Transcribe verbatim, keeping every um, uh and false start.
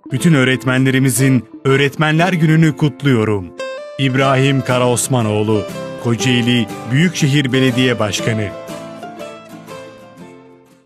bütün öğretmenlerimizin Öğretmenler Günü'nü kutluyorum. İbrahim Karaosmanoğlu, Kocaeli Büyükşehir Belediye Başkanı.